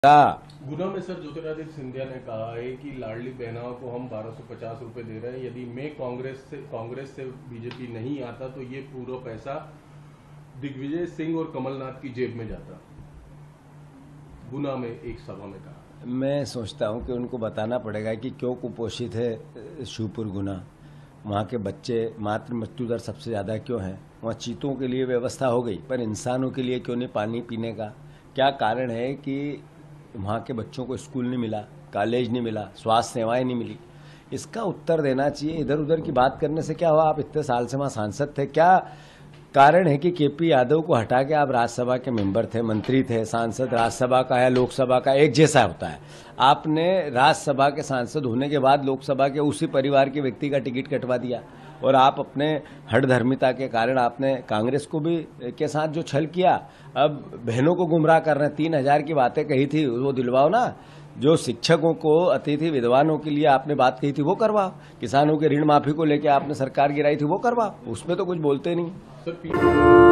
गुना में सर ज्योतिरादित्य सिंधिया ने कहा है कि लाडली बहनाओं को हम 1250 रुपए दे रहे हैं, यदि मैं कांग्रेस से बीजेपी नहीं आता तो ये पूरा पैसा दिग्विजय सिंह और कमलनाथ की जेब में जाता। गुना में एक सभा में कहा। मैं सोचता हूं कि उनको बताना पड़ेगा कि क्यों कुपोषित है शिवपुर गुना, वहां के बच्चे, मातृ मृत्यु दर सबसे ज्यादा क्यों है, वहां चीतों के लिए व्यवस्था हो गई पर इंसानों के लिए क्यों नहीं पानी पीने का, क्या कारण है कि वहाँ के बच्चों को स्कूल नहीं मिला, कॉलेज नहीं मिला, स्वास्थ्य सेवाएं नहीं मिली। इसका उत्तर देना चाहिए। इधर उधर की बात करने से क्या हुआ, आप इतने साल से वहाँ सांसद थे, क्या कारण है कि केपी यादव को हटा के आप राज्यसभा के मेंबर थे, मंत्री थे, सांसद राज्यसभा का या लोकसभा का एक जैसा होता है। आपने राज्यसभा के सांसद होने के बाद लोकसभा के उसी परिवार के व्यक्ति का टिकट कटवा दिया और आप अपने हठधर्मिता के कारण आपने कांग्रेस को भी के साथ जो छल किया, अब बहनों को गुमराह कर रहे हैं। 3000 की बातें कही थी वो दिलवाओ ना, जो शिक्षकों को, अतिथि विद्वानों के लिए आपने बात कही थी वो करवाओ, किसानों के ऋण माफी को लेकर आपने सरकार गिराई थी वो करवाओ, उसमें तो कुछ बोलते नहीं।